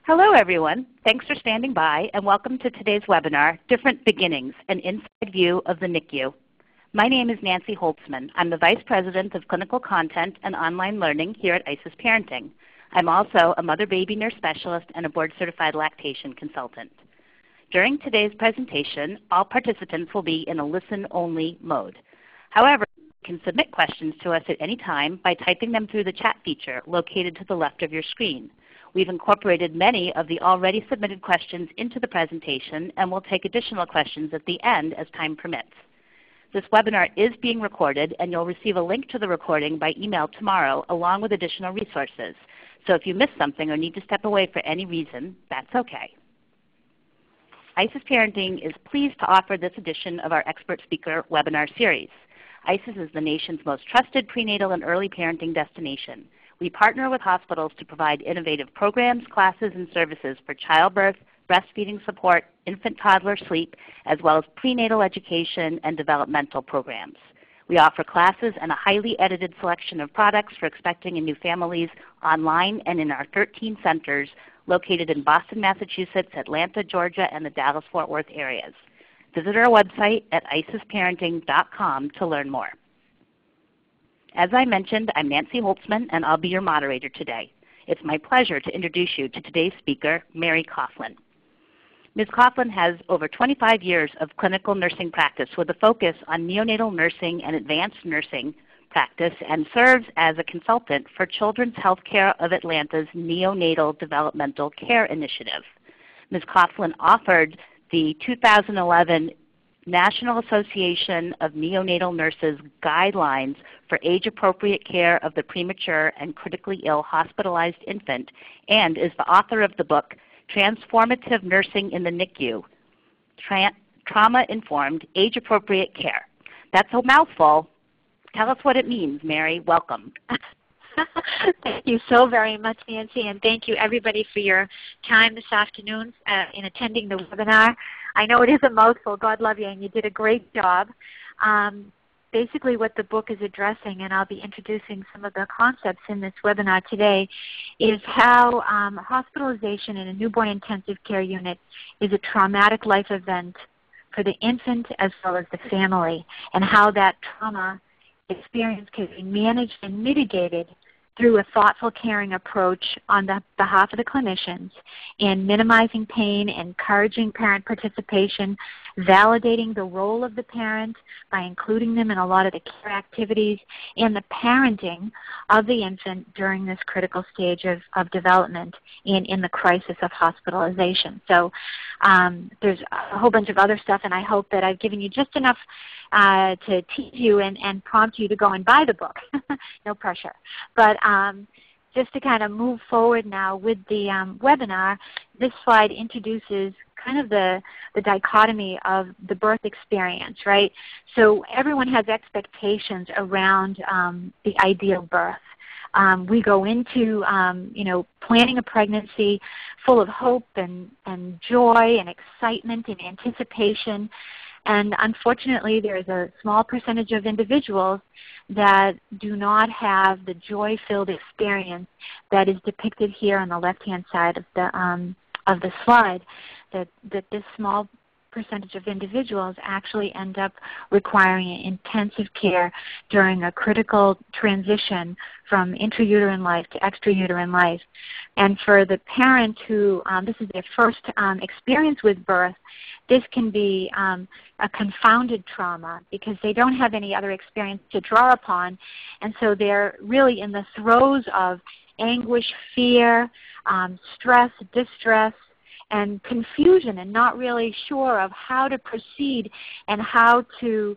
Hello everyone. Thanks for standing by and welcome to today's webinar, Different Beginnings, an Inside View of the NICU. My name is Nancy Holtzman. I'm the Vice President of Clinical Content and Online Learning here at IsisParenting. I'm also a mother-baby nurse specialist and a board-certified lactation consultant. During today's presentation, all participants will be in a listen-only mode. However, you can submit questions to us at any time by typing them through the chat feature located to the left of your screen. We've incorporated many of the already submitted questions into the presentation and will take additional questions at the end as time permits. This webinar is being recorded and you'll receive a link to the recording by email tomorrow along with additional resources. So if you missed something or need to step away for any reason, that's okay. IsisParenting is pleased to offer this edition of our expert speaker webinar series. ISIS is the nation's most trusted prenatal and early parenting destination. We partner with hospitals to provide innovative programs, classes, and services for childbirth, breastfeeding support, infant-toddler sleep, as well as prenatal education and developmental programs. We offer classes and a highly edited selection of products for expecting and new families online and in our 13 centers located in Boston, Massachusetts, Atlanta, Georgia, and the Dallas-Fort Worth areas. Visit our website at IsisParenting.com to learn more. As I mentioned, I'm Nancy Holtzman, and I'll be your moderator today. It's my pleasure to introduce you to today's speaker, Mary Coughlin. Ms. Coughlin has over 25 years of clinical nursing practice with a focus on neonatal nursing and advanced nursing practice and serves as a consultant for Children's Healthcare of Atlanta's Neonatal Developmental Care Initiative. Ms. Coughlin authored the 2011 National Association of Neonatal Nurses Guidelines for Age-Appropriate Care of the Premature and Critically Ill Hospitalized Infant and is the author of the book Transformative Nursing in the NICU, Trauma-Informed Age-Appropriate Care. That's a mouthful. Tell us what it means, Mary. Welcome. Thank you so very much, Nancy, and thank you everybody for your time this afternoon in attending the webinar. I know it is a mouthful. God love you, and you did a great job. Basically what the book is addressing, and I'll be introducing some of the concepts in this webinar today, is how hospitalization in a newborn intensive care unit is a traumatic life event for the infant as well as the family, and how that trauma experience can be managed and mitigated through a thoughtful, caring approach on the behalf of the clinicians in minimizing pain, encouraging parent participation, validating the role of the parent by including them in a lot of the care activities, and the parenting of the infant during this critical stage of development in the crisis of hospitalization. So there's a whole bunch of other stuff, and I hope that I've given you just enough to teach you and prompt you to go and buy the book. No pressure. But just to kind of move forward now with the webinar, this slide introduces kind of the dichotomy of the birth experience, right? So everyone has expectations around the ideal birth. We go into planning a pregnancy full of hope and joy and excitement and anticipation. And unfortunately, there is a small percentage of individuals that do not have the joy-filled experience that is depicted here on the left-hand side of the slide. That this small percentage of individuals actually end up requiring intensive care during a critical transition from intrauterine life to extrauterine life. And for the parent who this is their first experience with birth, this can be a confounded trauma because they don't have any other experience to draw upon, and so they're really in the throes of anguish, fear, stress, distress, and confusion, and not really sure of how to proceed and how to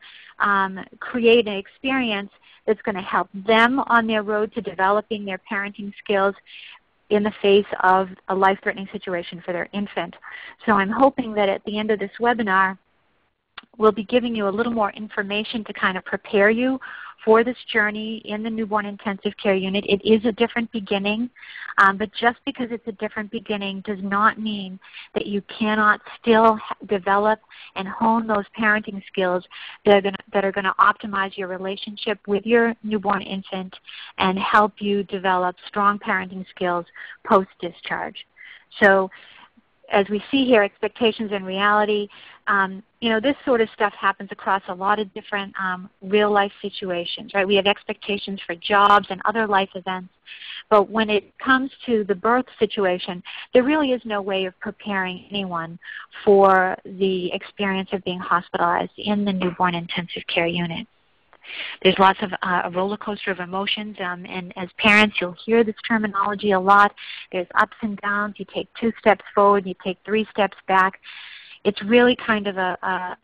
create an experience that's going to help them on their road to developing their parenting skills in the face of a life-threatening situation for their infant. So I'm hoping that at the end of this webinar, we'll be giving you a little more information to kind of prepare you for this journey in the newborn intensive care unit. It is a different beginning, but just because it's a different beginning does not mean that you cannot still develop and hone those parenting skills that are going to optimize your relationship with your newborn infant and help you develop strong parenting skills post-discharge. So as we see here, expectations and reality, this sort of stuff happens across a lot of different real-life situations, right? We have expectations for jobs and other life events. But when it comes to the birth situation, there really is no way of preparing anyone for the experience of being hospitalized in the newborn intensive care unit. There's lots of a roller coaster of emotions, and as parents, you'll hear this terminology a lot. There's ups and downs. You take 2 steps forward, you take 3 steps back. It's really kind of a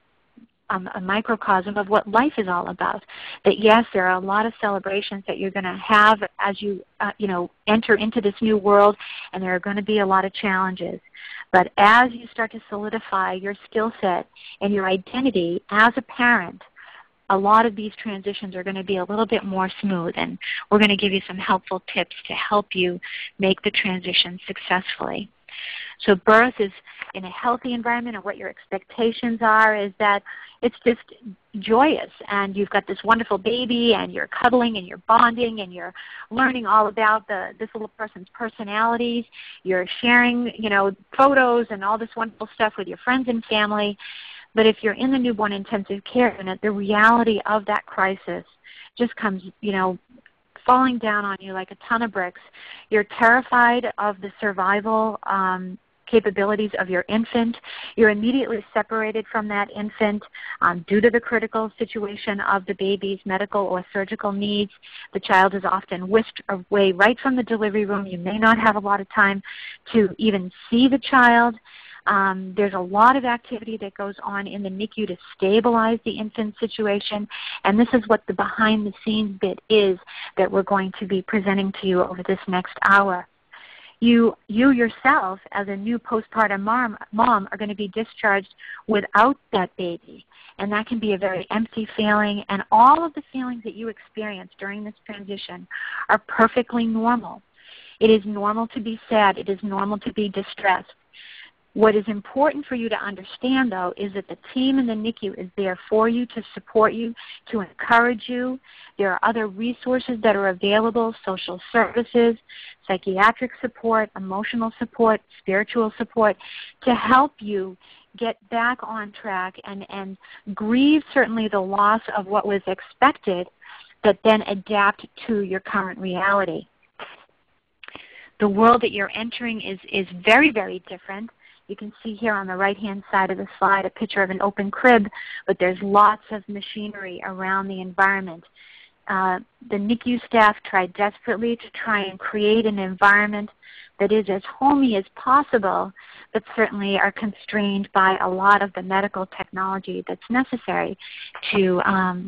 microcosm of what life is all about. That yes, there are a lot of celebrations that you're going to have as you enter into this new world, and there are going to be a lot of challenges. But as you start to solidify your skill set and your identity as a parent, a lot of these transitions are going to be a little bit more smooth, and we're going to give you some helpful tips to help you make the transition successfully. So birth is in a healthy environment, and what your expectations are is that it's just joyous, and you've got this wonderful baby, and you're cuddling, and you're bonding, and you're learning all about this little person's personalities. You're sharing, photos and all this wonderful stuff with your friends and family. But if you're in the newborn intensive care unit, the reality of that crisis just comes, falling down on you like a ton of bricks. You're terrified of the survival capabilities of your infant. You're immediately separated from that infant due to the critical situation of the baby's medical or surgical needs. The child is often whisked away right from the delivery room. You may not have a lot of time to even see the child. There's a lot of activity that goes on in the NICU to stabilize the infant situation, and this is what the behind-the-scenes bit is that we're going to be presenting to you over this next hour. You yourself, as a new postpartum mom, are going to be discharged without that baby, and that can be a very empty feeling, and all of the feelings that you experience during this transition are perfectly normal. It is normal to be sad. It is normal to be distressed. What is important for you to understand, though, is that the team in the NICU is there for you, to support you, to encourage you. There are other resources that are available, social services, psychiatric support, emotional support, spiritual support, to help you get back on track and grieve certainly the loss of what was expected, but then adapt to your current reality. The world that you're entering is very, very different. You can see here on the right-hand side of the slide a picture of an open crib, but there's lots of machinery around the environment. The NICU staff tried desperately to try and create an environment that is as homey as possible, but certainly are constrained by a lot of the medical technology that's necessary to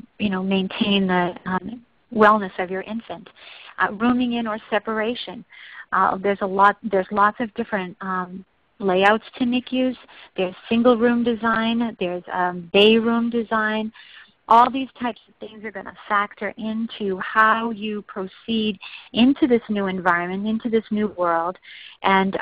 maintain the wellness of your infant. Rooming in or separation. There's lots of different layouts to NICUs. There's single room design, there's bay room design. All these types of things are going to factor into how you proceed into this new environment, into this new world, and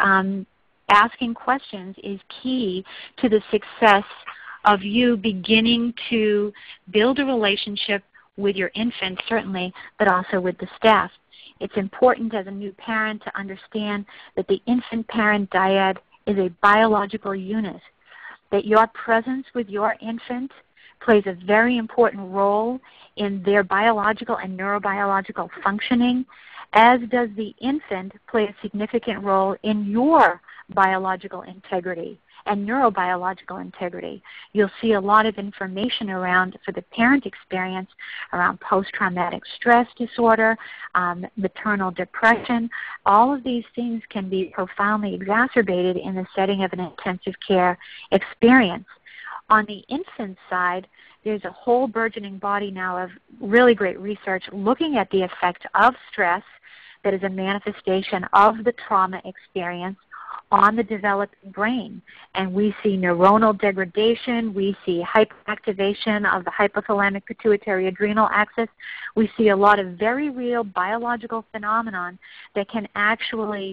asking questions is key to the success of you beginning to build a relationship with your infant, certainly, but also with the staff. It's important as a new parent to understand that the infant-parent dyad is a biological unit, that your presence with your infant plays a very important role in their biological and neurobiological functioning, as does the infant play a significant role in your biological integrity and neurobiological integrity. You'll see a lot of information around, for the parent experience, around post-traumatic stress disorder, maternal depression. All of these things can be profoundly exacerbated in the setting of an intensive care experience. On the infant side, there's a whole burgeoning body now of really great research looking at the effect of stress that is a manifestation of the trauma experience on the developing brain. And we see neuronal degradation, we see hyperactivation of the hypothalamic pituitary adrenal axis. We see a lot of very real biological phenomenon that can actually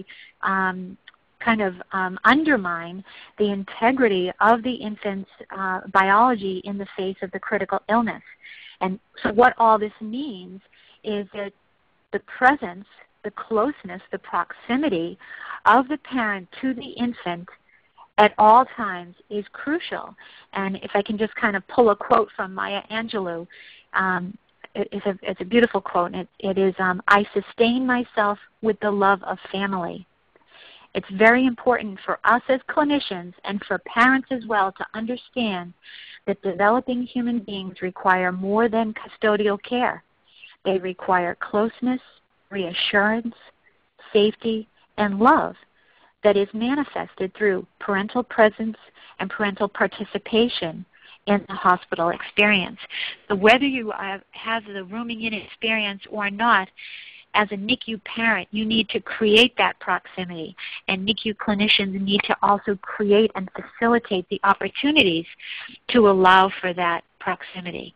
undermine the integrity of the infant's biology in the face of the critical illness. And so what all this means is that the presence, the closeness, the proximity of the parent to the infant at all times is crucial. And if I can just kind of pull a quote from Maya Angelou, it's a beautiful quote. And it is, I sustain myself with the love of family. It's very important for us as clinicians and for parents as well to understand that developing human beings require more than custodial care. They require closeness, reassurance, safety, and love that is manifested through parental presence and parental participation in the hospital experience. So whether you have the rooming in experience or not, as a NICU parent, you need to create that proximity, and NICU clinicians need to also create and facilitate the opportunities to allow for that proximity.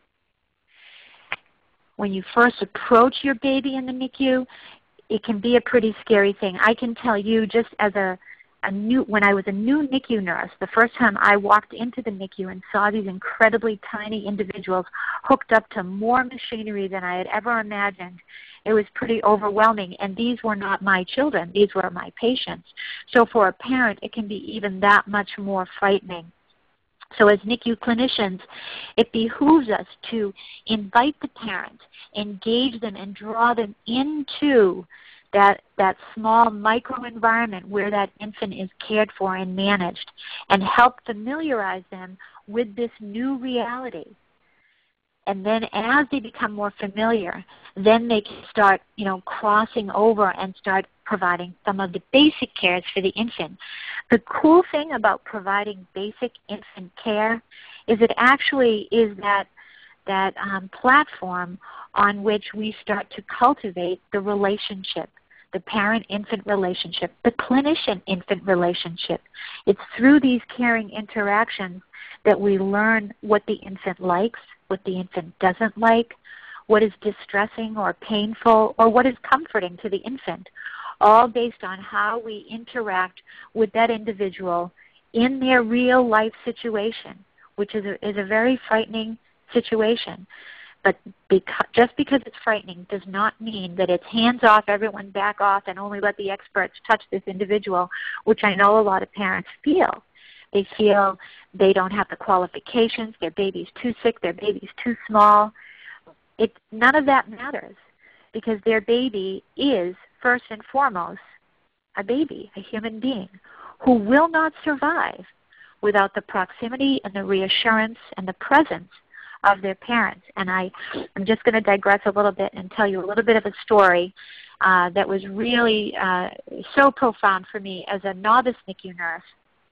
When you first approach your baby in the NICU, it can be a pretty scary thing. I can tell you, just as when I was a new NICU nurse, the first time I walked into the NICU and saw these incredibly tiny individuals hooked up to more machinery than I had ever imagined, it was pretty overwhelming. And these were not my children. These were my patients. So for a parent, it can be even that much more frightening. So as NICU clinicians, it behooves us to invite the parent, engage them, and draw them into that small microenvironment where that infant is cared for and managed, and help familiarize them with this new reality. And then as they become more familiar, then they can start, crossing over and start providing some of the basic cares for the infant. The cool thing about providing basic infant care is it actually is that platform on which we start to cultivate the relationship, the parent-infant relationship, the clinician-infant relationship. It's through these caring interactions that we learn what the infant likes, what the infant doesn't like, what is distressing or painful, or what is comforting to the infant, all based on how we interact with that individual in their real life situation, which is a very frightening situation. But just because it's frightening does not mean that it's hands off, everyone back off, and only let the experts touch this individual, which I know a lot of parents feel. They feel they don't have the qualifications, their baby's too sick, their baby's too small. None of that matters, because their baby is, first and foremost, a baby, a human being, who will not survive without the proximity and the reassurance and the presence of their parents. And I'm just going to digress a little bit and tell you a little bit of a story that was really so profound for me as a novice NICU nurse.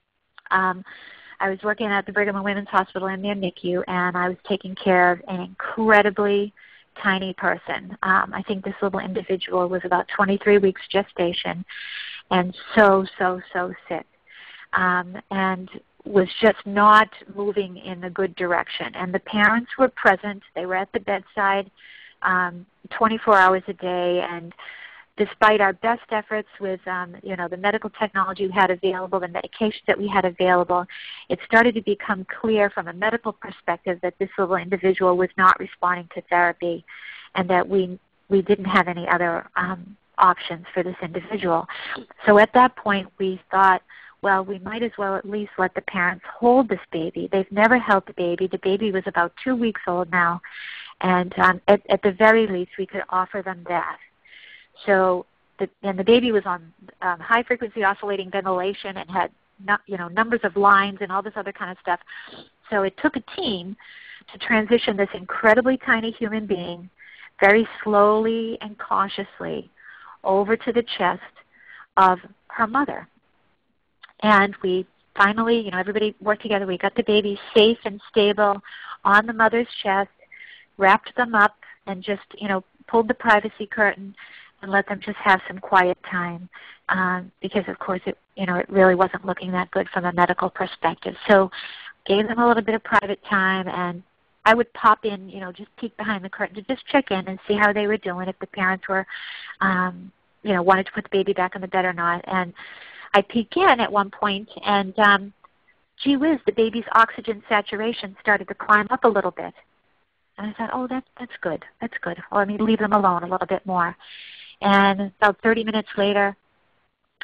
I was working at the Brigham and Women's Hospital in their NICU, and I was taking care of an incredibly tiny person. I think this little individual was about 23 weeks gestation and so sick, and was just not moving in the good direction. And the parents were present. They were at the bedside 24 hours a day, and despite our best efforts with the medical technology we had available, the medications that we had available, it started to become clear from a medical perspective that this little individual was not responding to therapy, and that we didn't have any other options for this individual. So at that point we thought, well, we might as well at least let the parents hold this baby. They've never held the baby. The baby was about 2 weeks old now, and at the very least we could offer them that. So, the baby was on high-frequency oscillating ventilation and had numbers of lines and all this other kind of stuff. So it took a team to transition this incredibly tiny human being very slowly and cautiously over to the chest of her mother. And we finally, everybody worked together. We got the baby safe and stable on the mother's chest, wrapped them up, and just, pulled the privacy curtain and let them just have some quiet time, because of course it really wasn't looking that good from a medical perspective. So gave them a little bit of private time, and I would pop in, just peek behind the curtain to just check in and see how they were doing, if the parents were, wanted to put the baby back in the bed or not. And I peek in at one point, and gee whiz, the baby's oxygen saturation started to climb up a little bit. And I thought, oh, that's good. That's good. Well, let me leave them alone a little bit more. And about 30 minutes later,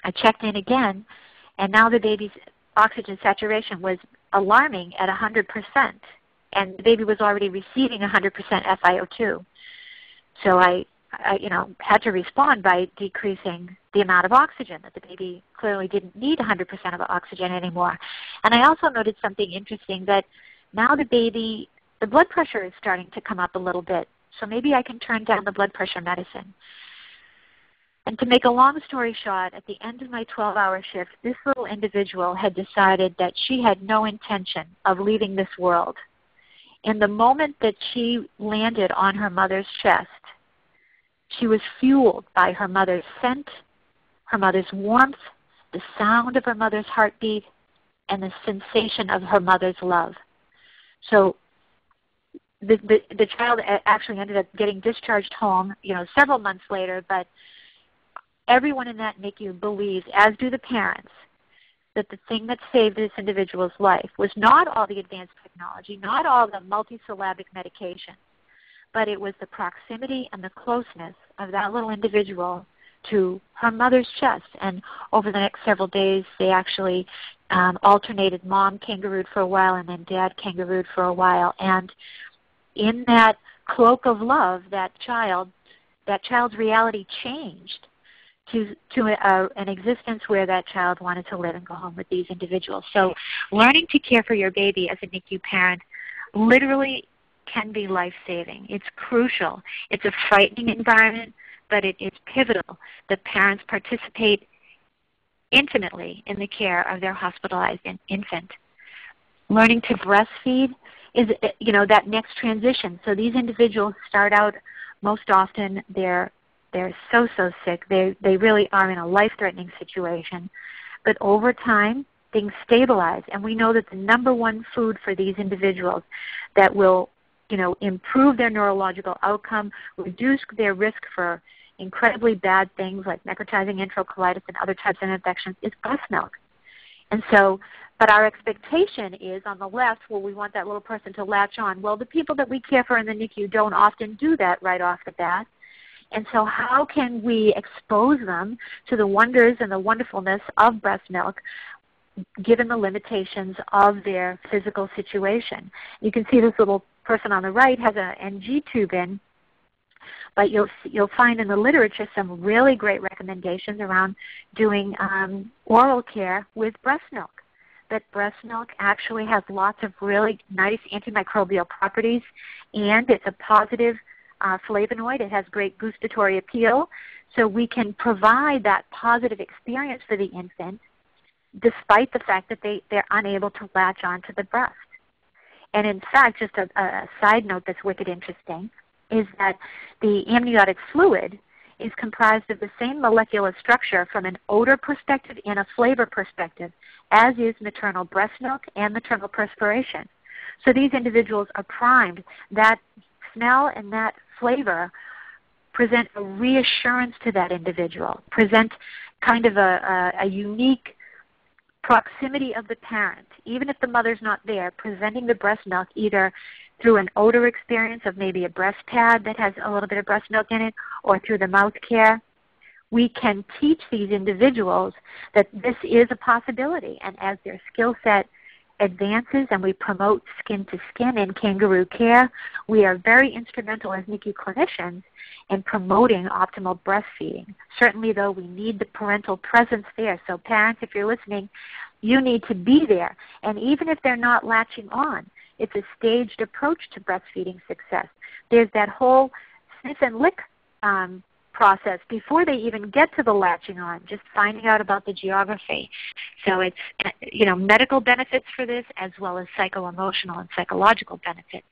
I checked in again, and now the baby's oxygen saturation was alarming at 100%, and the baby was already receiving 100% FiO2. So I had to respond by decreasing the amount of oxygen, that the baby clearly didn't need 100% of oxygen anymore. And I also noted something interesting, that now the blood pressure is starting to come up a little bit. So maybe I can turn down the blood pressure medicine. And to make a long story short, at the end of my 12-hour shift, this little individual had decided that she had no intention of leaving this world. In the moment that she landed on her mother's chest, she was fueled by her mother's scent, her mother's warmth, the sound of her mother's heartbeat, and the sensation of her mother's love. So the child actually ended up getting discharged home, several months later, but everyone in that NICU believes, as do the parents, that the thing that saved this individual's life was not all the advanced technology, not all the multisyllabic medication, but it was the proximity and the closeness of that little individual to her mother's chest. And over the next several days, they actually alternated. Mom kangarooed for a while, and then Dad kangarooed for a while. And in that cloak of love, that child's reality changed to an existence where that child wanted to live and go home with these individuals. So learning to care for your baby as a NICU parent literally can be life-saving. It's crucial. It's a frightening environment, but it's pivotal that parents participate intimately in the care of their hospitalized infant. Learning to breastfeed is, that next transition. So these individuals start out, most often they're so sick. They really are in a life-threatening situation. But over time, things stabilize. And we know that the number one food for these individuals that will improve their neurological outcome, reduce their risk for incredibly bad things like necrotizing enterocolitis and other types of infections, is breast milk. And so, but our expectation is on the left, well, we want that little person to latch on. Well, the people that we care for in the NICU don't often do that right off the bat. And so how can we expose them to the wonders and the wonderfulness of breast milk given the limitations of their physical situation? You can see this little person on the right has an NG tube in, but you'll find in the literature some really great recommendations around doing oral care with breast milk. That breast milk actually has lots of really nice antimicrobial properties, and it's a positive flavonoid. It has great gustatory appeal, so we can provide that positive experience for the infant despite the fact that they're unable to latch onto the breast. And in fact, just a side note that's wicked interesting is that the amniotic fluid is comprised of the same molecular structure from an odor perspective and a flavor perspective as is maternal breast milk and maternal perspiration. So these individuals are primed. That smell and that flavor present a reassurance to that individual, present kind of a unique proximity of the parent, even if the mother's not there, presenting the breast milk either through an odor experience of maybe a breast pad that has a little bit of breast milk in it, or through the mouth care. We can teach these individuals that this is a possibility, and as their skill set advances and we promote skin-to-skin and kangaroo care, we are very instrumental as NICU clinicians in promoting optimal breastfeeding. Certainly, though, we need the parental presence there. So parents, if you're listening, you need to be there. And even if they're not latching on, it's a staged approach to breastfeeding success. There's that whole sniff and lick process before they even get to the latching on, just finding out about the geography. So it's, medical benefits for this as well as psycho-emotional and psychological benefits.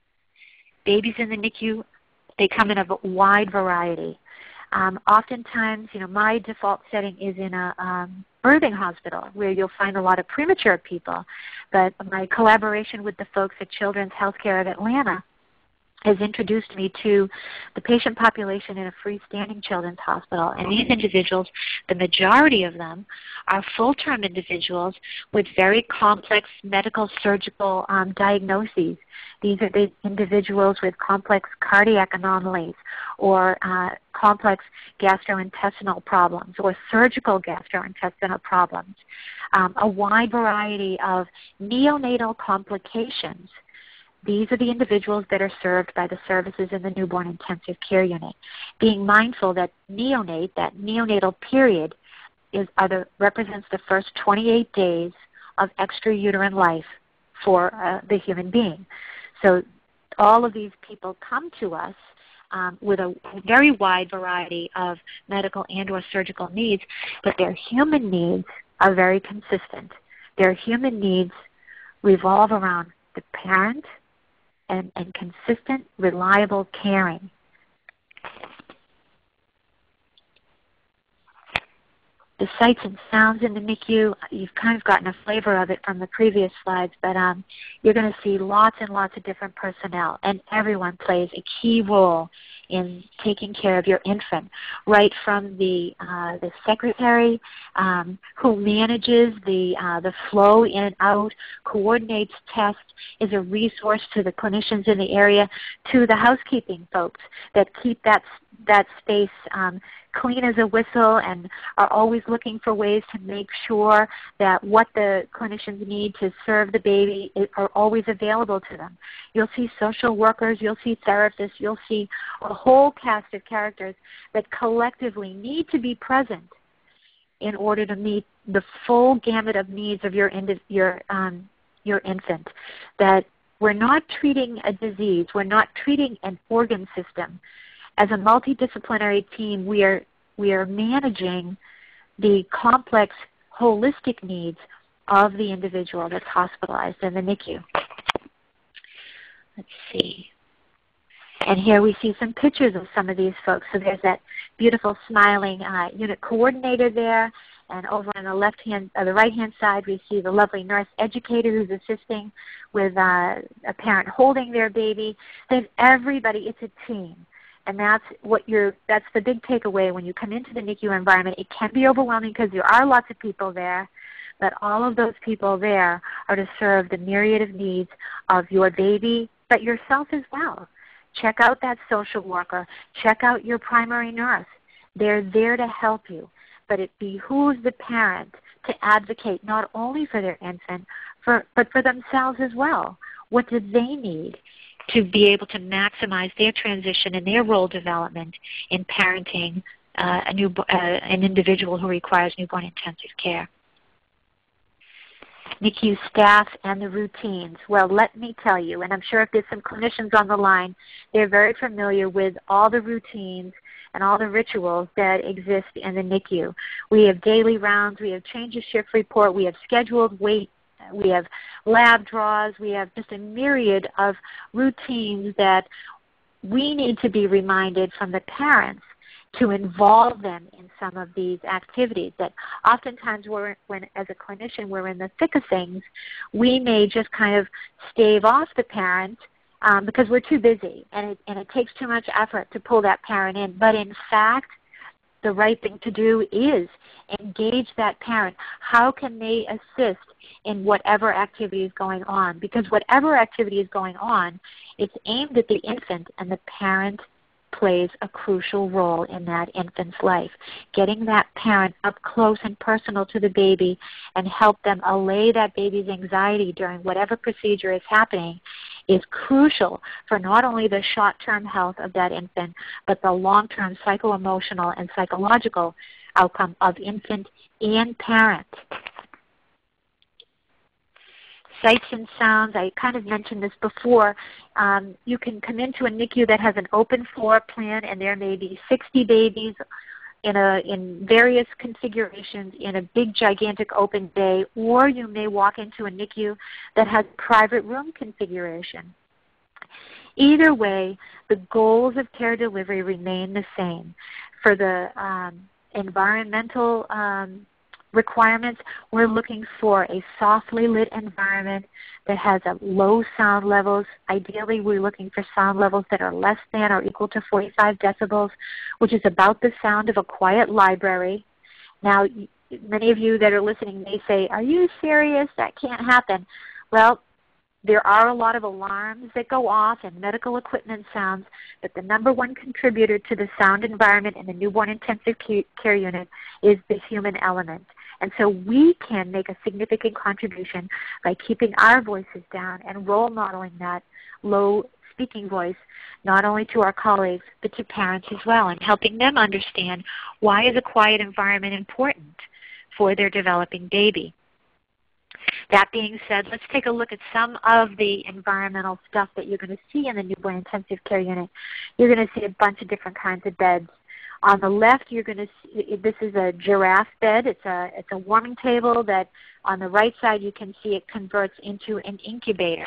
Babies in the NICU, they come in a wide variety. Oftentimes, my default setting is in a birthing hospital where you'll find a lot of premature people. But my collaboration with the folks at Children's Healthcare of Atlanta has introduced me to the patient population in a freestanding children's hospital. And these individuals, the majority of them, are full-term individuals with very complex medical surgical diagnoses. These are the individuals with complex cardiac anomalies or complex gastrointestinal problems or surgical gastrointestinal problems, a wide variety of neonatal complications. These are the individuals that are served by the services in the Newborn Intensive Care Unit. Being mindful that neonate, that neonatal period, represents the first 28 days of extrauterine life for the human being. So all of these people come to us with a very wide variety of medical and or surgical needs, but their human needs are very consistent. Their human needs revolve around the parent and consistent, reliable caring. The sights and sounds in the NICU, you've kind of gotten a flavor of it from the previous slides, but you're going to see lots and lots of different personnel, and everyone plays a key role in taking care of your infant, right from the secretary who manages the flow in and out, coordinates tests, is a resource to the clinicians in the area, to the housekeeping folks that keep that space clean as a whistle and are always looking for ways to make sure that what the clinicians need to serve the baby are always available to them. You'll see social workers, you'll see therapists, you'll see a whole cast of characters that collectively need to be present in order to meet the full gamut of needs of your infant. That we're not treating a disease, we're not treating an organ system. As a multidisciplinary team, we are managing the complex, holistic needs of the individual that's hospitalized in the NICU. Let's see. And here we see some pictures of some of these folks. So there's that beautiful smiling unit coordinator there. And over on the right-hand side, we see the lovely nurse educator who's assisting with a parent holding their baby. Then everybody, it's a team. And that's the big takeaway when you come into the NICU environment. It can be overwhelming because there are lots of people there, but all of those people there are to serve the myriad of needs of your baby, but yourself as well. Check out that social worker. Check out your primary nurse. They're there to help you, but it behooves the parent to advocate not only for their infant, but for themselves as well. What do they need to be able to maximize their transition and their role development in parenting an individual who requires newborn intensive care? NICU staff and the routines. Well, let me tell you, and I'm sure if there's some clinicians on the line, they're very familiar with all the routines and all the rituals that exist in the NICU. We have daily rounds, we have change of shift report, we have scheduled wait, we have lab draws, we have just a myriad of routines that we need to be reminded from the parents to involve them in some of these activities that oftentimes when as a clinician we're in the thick of things, we may just kind of stave off the parent because we're too busy and it takes too much effort to pull that parent in. But in fact, the right thing to do is engage that parent. How can they assist in whatever activity is going on? Because whatever activity is going on, it's aimed at the infant, and the parent plays a crucial role in that infant's life. Getting that parent up close and personal to the baby and help them allay that baby's anxiety during whatever procedure is happening is crucial for not only the short-term health of that infant, but the long-term psycho-emotional and psychological outcome of infant and parent. Sights and sounds, I kind of mentioned this before. You can come into a NICU that has an open floor plan, and there may be 60 babies in various configurations in a big, gigantic open bay, or you may walk into a NICU that has private room configuration. Either way, the goals of care delivery remain the same. For the environmental requirements, we're looking for a softly lit environment that has a low sound levels. Ideally, we're looking for sound levels that are less than or equal to 45 decibels, which is about the sound of a quiet library. Now, many of you that are listening may say, "Are you serious? That can't happen." Well, there are a lot of alarms that go off and medical equipment sounds, but the number one contributor to the sound environment in the newborn intensive care unit is the human element. And so we can make a significant contribution by keeping our voices down and role modeling that low speaking voice, not only to our colleagues, but to parents as well, and helping them understand why is a quiet environment important for their developing baby. That being said, let's take a look at some of the environmental stuff that you're going to see in the newborn intensive care unit. You're going to see a bunch of different kinds of beds. On the left, you're going to see, this is a giraffe bed. It's a warming table that on the right side you can see it converts into an incubator.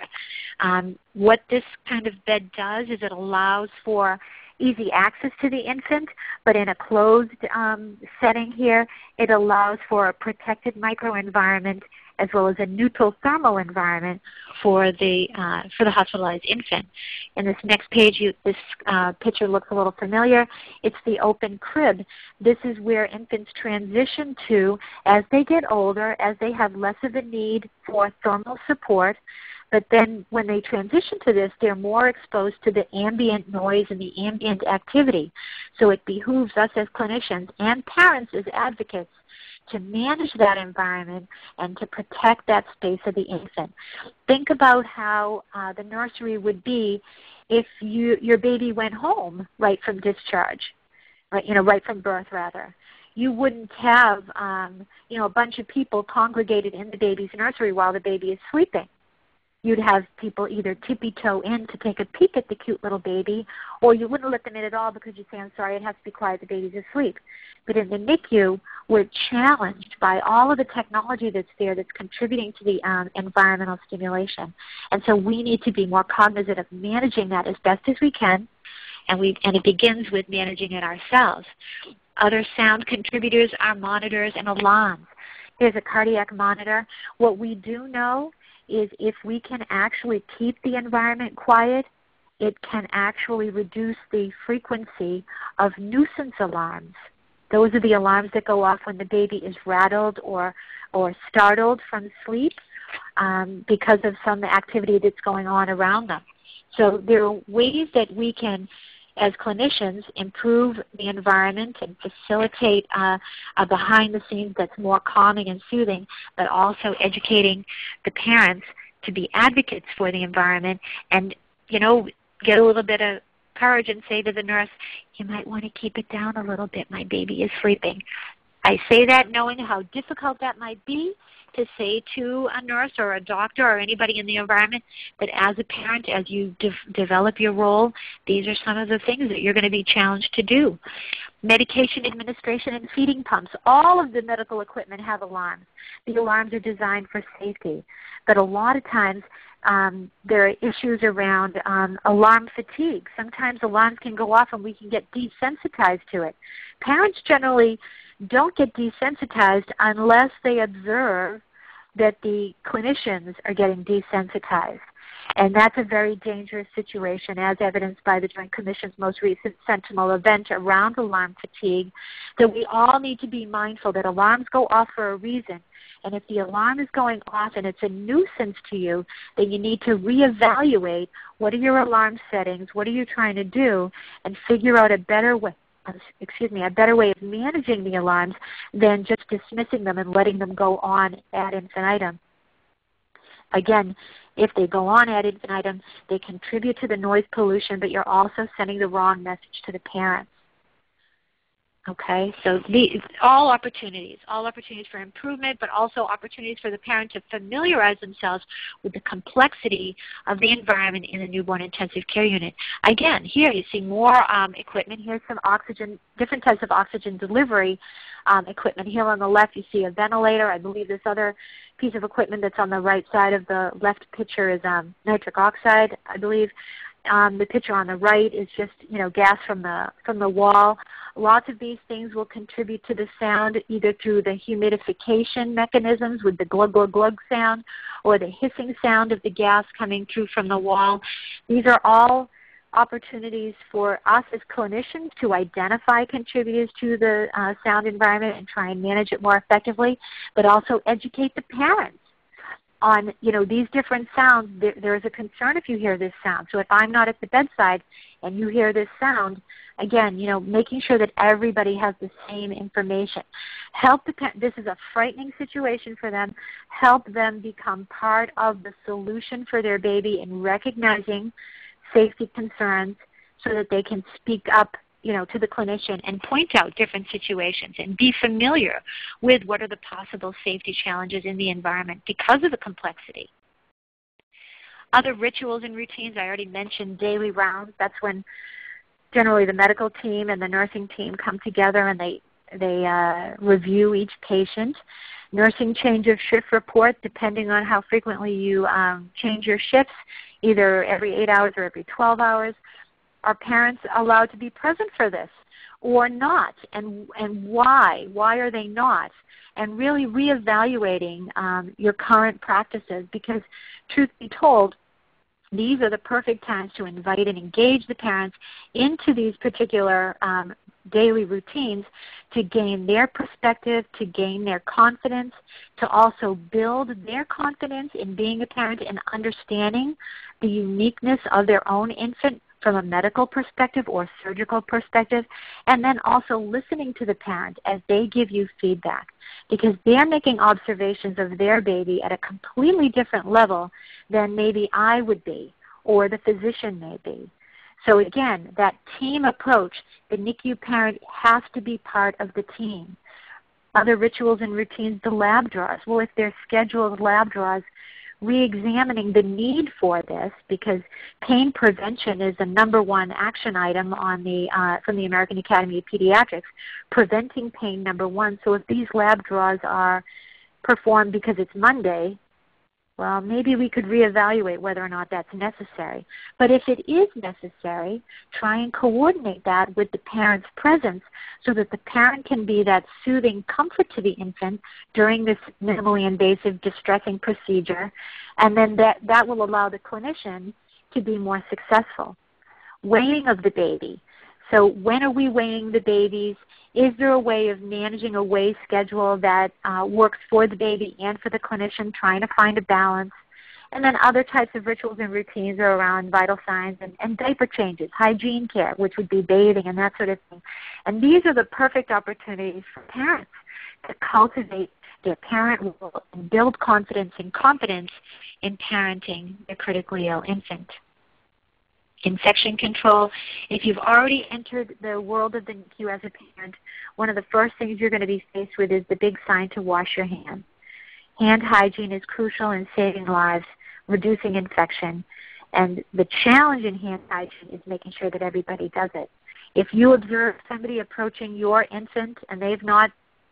What this kind of bed does is it allows for easy access to the infant, but in a closed setting here, it allows for a protected microenvironment as well as a neutral thermal environment for the hospitalized infant. In this next page, this picture looks a little familiar. It's the open crib. This is where infants transition to as they get older, as they have less of a need for thermal support. But then when they transition to this, they're more exposed to the ambient noise and the ambient activity. So it behooves us as clinicians and parents as advocates to manage that environment and to protect that space of the infant. Think about how the nursery would be if your baby went home right from discharge, right from birth rather. You wouldn't have a bunch of people congregated in the baby's nursery while the baby is sleeping. You'd have people either tippy-toe in to take a peek at the cute little baby, or you wouldn't let them in at all because you'd say, "I'm sorry, it has to be quiet, the baby's asleep." But in the NICU, we're challenged by all of the technology that's there that's contributing to the environmental stimulation. And so we need to be more cognizant of managing that as best as we can, and it begins with managing it ourselves. Other sound contributors are monitors and alarms. Here's a cardiac monitor. What we do know is if we can actually keep the environment quiet, it can actually reduce the frequency of nuisance alarms. Those are the alarms that go off when the baby is rattled or startled from sleep because of some activity that's going on around them. So there are ways that we can, as clinicians, improve the environment and facilitate a behind the scenes that's more calming and soothing, but also educating the parents to be advocates for the environment and, get a little bit of courage and say to the nurse, "You might want to keep it down a little bit. My baby is sleeping." I say that knowing how difficult that might be to say to a nurse or a doctor or anybody in the environment, but as a parent, as you develop your role, these are some of the things that you're going to be challenged to do. Medication administration and feeding pumps. All of the medical equipment have alarms. The alarms are designed for safety. But a lot of times there are issues around alarm fatigue. Sometimes alarms can go off and we can get desensitized to it. Parents generally don't get desensitized unless they observe that the clinicians are getting desensitized. And that's a very dangerous situation, as evidenced by the Joint Commission's most recent Sentinel event around alarm fatigue, that we all need to be mindful that alarms go off for a reason. And if the alarm is going off and it's a nuisance to you, then you need to reevaluate what are your alarm settings, what are you trying to do, and figure out a better way of managing the alarms than just dismissing them and letting them go on ad infinitum. Again, if they go on ad infinitum, they contribute to the noise pollution, but you're also sending the wrong message to the parents. Okay, so all opportunities for improvement, but also opportunities for the parent to familiarize themselves with the complexity of the environment in the newborn intensive care unit. Again, here you see more equipment. Here's some oxygen, different types of oxygen delivery equipment. Here on the left you see a ventilator. I believe this other piece of equipment that's on the right side of the left picture is nitric oxide, I believe. The picture on the right is just, gas from the wall. Lots of these things will contribute to the sound either through the humidification mechanisms with the glug, glug, glug sound or the hissing sound of the gas coming through from the wall. These are all opportunities for us as clinicians to identify contributors to the sound environment and try and manage it more effectively, but also educate the parents on these different sounds. There is a concern if you hear this sound. So if I'm not at the bedside and you hear this sound, again, making sure that everybody has the same information. Help the parent. This is a frightening situation for them. Help them become part of the solution for their baby in recognizing safety concerns so that they can speak up to the clinician and point out different situations and be familiar with what are the possible safety challenges in the environment because of the complexity. Other rituals and routines, I already mentioned daily rounds. That's when generally the medical team and the nursing team come together and they review each patient. Nursing change of shift report, depending on how frequently you change your shifts, either every 8 hours or every 12 hours. Are parents allowed to be present for this or not? And why? Why are they not? And really reevaluating your current practices, because truth be told, these are the perfect times to invite and engage the parents into these particular daily routines to gain their perspective, to gain their confidence, to also build their confidence in being a parent and understanding the uniqueness of their own infant from a medical perspective or surgical perspective, and then also listening to the parent as they give you feedback, because they're making observations of their baby at a completely different level than maybe I would be or the physician may be. So again, that team approach, the NICU parent has to be part of the team. Other rituals and routines, the lab draws. Well, if they're scheduled lab draws, re-examining the need for this, because pain prevention is the #1 action item on the from the American Academy of Pediatrics, preventing pain #1. So if these lab draws are performed because it's Monday, well, maybe we could reevaluate whether or not that's necessary. But if it is necessary, try and coordinate that with the parent's presence so that the parent can be that soothing comfort to the infant during this minimally invasive distressing procedure, and then that will allow the clinician to be more successful. Weighing of the baby. So when are we weighing the babies? Is there a way of managing a weigh schedule that works for the baby and for the clinician, trying to find a balance? And then other types of rituals and routines are around vital signs and diaper changes, hygiene care, which would be bathing and that sort of thing. And these are the perfect opportunities for parents to cultivate their parent role and build confidence and competence in parenting their critically ill infant. Infection control. If you've already entered the world of the NICU as a parent, one of the first things you're going to be faced with is the big sign to wash your hands. Hand hygiene is crucial in saving lives, reducing infection, and the challenge in hand hygiene is making sure that everybody does it. If you observe somebody approaching your infant and they've not,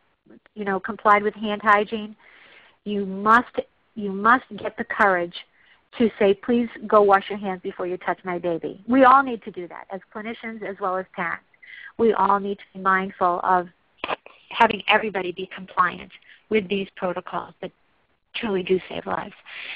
complied with hand hygiene, you must get the courage to say, please go wash your hands before you touch my baby. We all need to do that as clinicians as well as parents. We all need to be mindful of having everybody be compliant with these protocols that truly do save lives.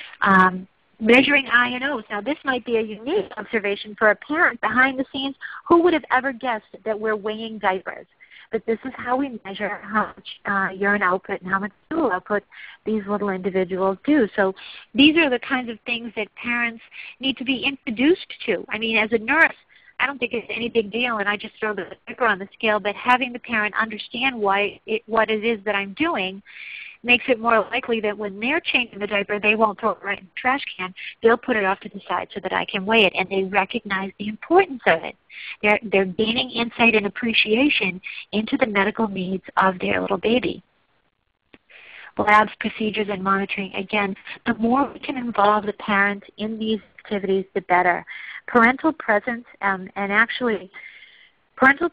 Measuring I&Os. Now this might be a unique observation for a parent behind the scenes. Who would have ever guessed that we're weighing diapers? But this is how we measure how much urine output and how much stool output these little individuals do. So these are the kinds of things that parents need to be introduced to. I mean, as a nurse, I don't think it's any big deal and I just throw the diaper on the scale, but having the parent understand what it is that I'm doing makes it more likely that when they're changing the diaper, they won't throw it right in the trash can. They'll put it off to the side so that I can weigh it, and they recognize the importance of it. They're gaining insight and appreciation into the medical needs of their little baby. Labs, procedures, and monitoring. Again, the more we can involve the parent in these activities, the better. Parental presence and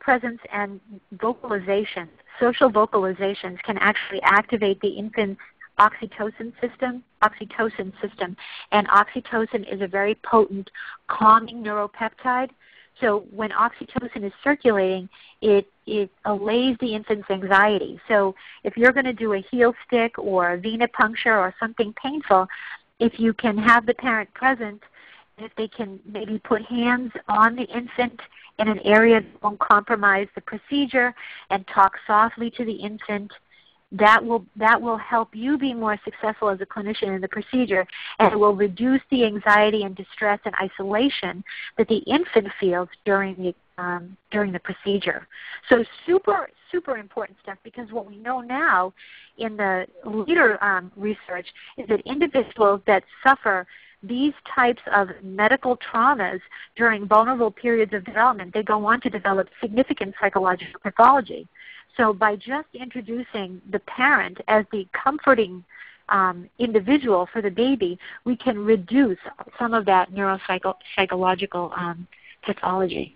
vocalizations, social vocalizations can actually activate the infant's oxytocin system, and oxytocin is a very potent calming neuropeptide. So when oxytocin is circulating, it allays the infant's anxiety. So if you're going to do a heel stick or a venipuncture or something painful, if you can have the parent present, if they can maybe put hands on the infant in an area that won't compromise the procedure and talk softly to the infant, that will help you be more successful as a clinician in the procedure, and it will reduce the anxiety and distress and isolation that the infant feels during the procedure. So super important stuff, because what we know now in the later research is that individuals that suffer these types of medical traumas during vulnerable periods of development, they go on to develop significant psychological pathology. So by just introducing the parent as the comforting individual for the baby, we can reduce some of that neuropsychological pathology.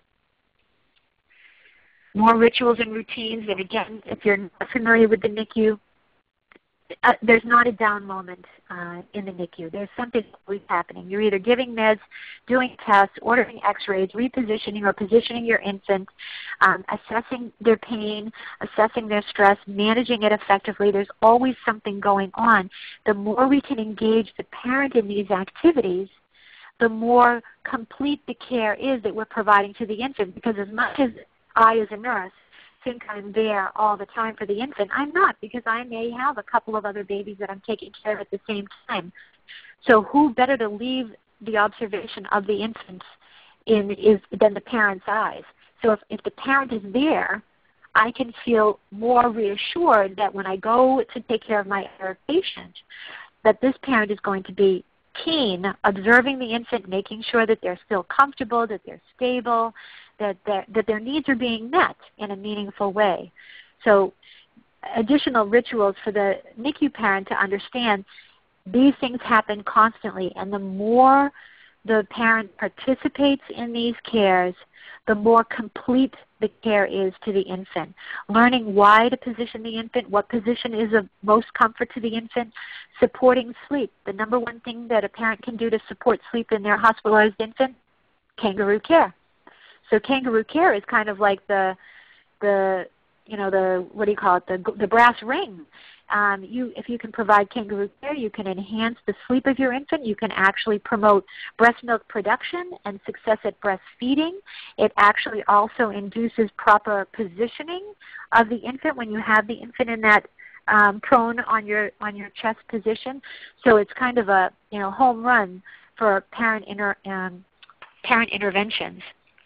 More rituals and routines, and again, if you're not familiar with the NICU, there's not a down moment in the NICU. There's something always happening. You're either giving meds, doing tests, ordering x-rays, repositioning or positioning your infant, assessing their pain, assessing their stress, managing it effectively. There's always something going on. The more we can engage the parent in these activities, the more complete the care is that we're providing to the infant, because as much as I as a nurse think I'm there all the time for the infant, I'm not, because I may have a couple of other babies that I'm taking care of at the same time. So who better to leave the observation of the infant than the parent's eyes? So if the parent is there, I can feel more reassured that when I go to take care of my other patient, that this parent is going to be keen, observing the infant, making sure that they're still comfortable, that they're stable, that their needs are being met in a meaningful way. So additional rituals for the NICU parent to understand these things happen constantly, and the more the parent participates in these cares, the more complete the care is to the infant. Learning why to position the infant, what position is of most comfort to the infant, supporting sleep. The number one thing that a parent can do to support sleep in their hospitalized infant, kangaroo care. So kangaroo care is kind of like the what do you call it, the brass ring. If you can provide kangaroo care, you can enhance the sleep of your infant. You can actually promote breast milk production and success at breastfeeding. It actually also induces proper positioning of the infant when you have the infant in that prone on your chest position. So it's kind of a home run for parent interventions.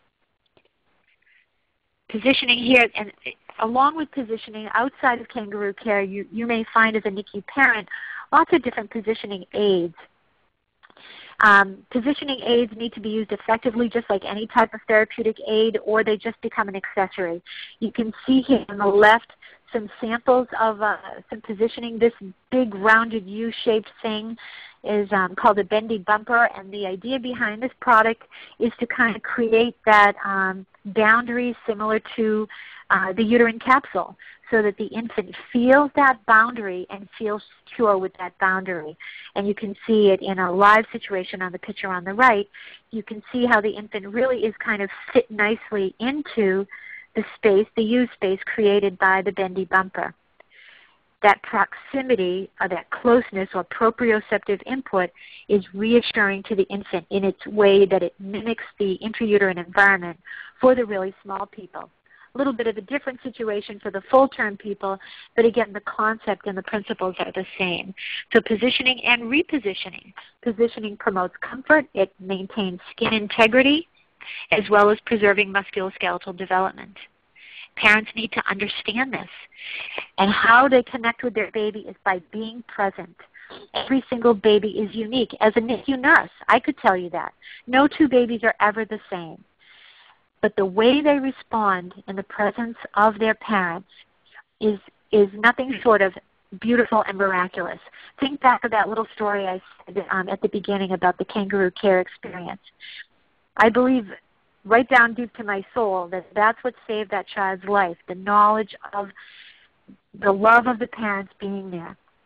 Positioning here, and along with positioning outside of kangaroo care, you may find as a NICU parent lots of different positioning aids. Positioning aids need to be used effectively just like any type of therapeutic aid, or they just become an accessory. You can see here on the left some samples of some positioning. This big rounded U-shaped thing is called a bendy bumper, and the idea behind this product is to kind of create that boundary similar to the uterine capsule, so that the infant feels that boundary and feels secure with that boundary. And you can see it in a live situation on the picture on the right. You can see how the infant really is kind of fit nicely into the space, the U space created by the bendy bumper. That proximity or that closeness or proprioceptive input is reassuring to the infant in its way that it mimics the intrauterine environment for the really small people. A little bit of a different situation for the full-term people, but again, the concept and the principles are the same. So positioning and repositioning. Positioning promotes comfort. It maintains skin integrity, as well as preserving musculoskeletal development. Parents need to understand this. And how they connect with their baby is by being present. Every single baby is unique. As a NICU nurse, I could tell you that. No two babies are ever the same. But the way they respond in the presence of their parents is nothing short of beautiful and miraculous. Think back to that little story I said at the beginning about the kangaroo care experience. I believe right down deep to my soul that that's what saved that child's life, the knowledge of the love of the parents being there.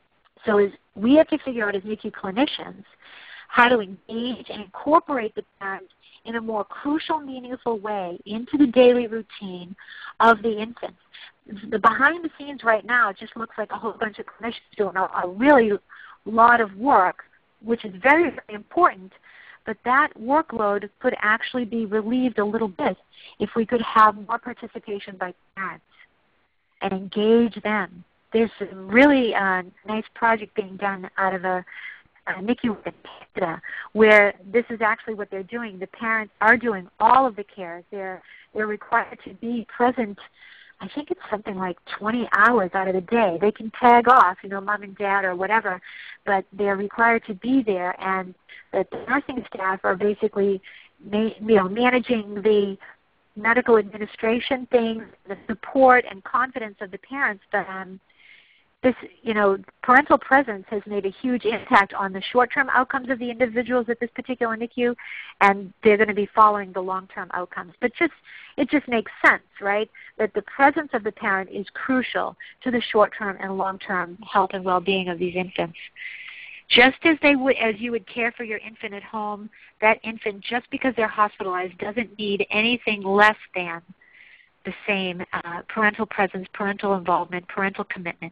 So we have to figure out as NICU clinicians how to engage and incorporate the parent in a more crucial, meaningful way into the daily routine of the infant. The behind the scenes right now just looks like a whole bunch of clinicians doing a really lot of work, which is very, very important, but that workload could actually be relieved a little bit if we could have more participation by parents and engage them. There's a really nice project being done out of a NICU in Canada, where this is actually what they're doing. The parents are doing all of the care. They're required to be present. I think it's something like 20 hours out of the day. They can tag off, mom and dad or whatever, but they're required to be there. And the nursing staff are basically, managing the medical administration things, the support and confidence of the parents. But this, parental presence has made a huge impact on the short-term outcomes of the individuals at this particular NICU, and they're going to be following the long-term outcomes. But it just makes sense, right, that the presence of the parent is crucial to the short-term and long-term health and well-being of these infants. Just as you would care for your infant at home, that infant, just because they're hospitalized, doesn't need anything less than the same parental presence, parental involvement, parental commitment.